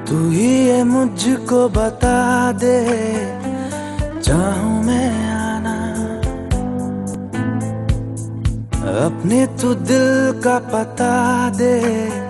तू ही ये मुझको बता दे, चाहूं मैं आना। अपने तू दिल का पता दे,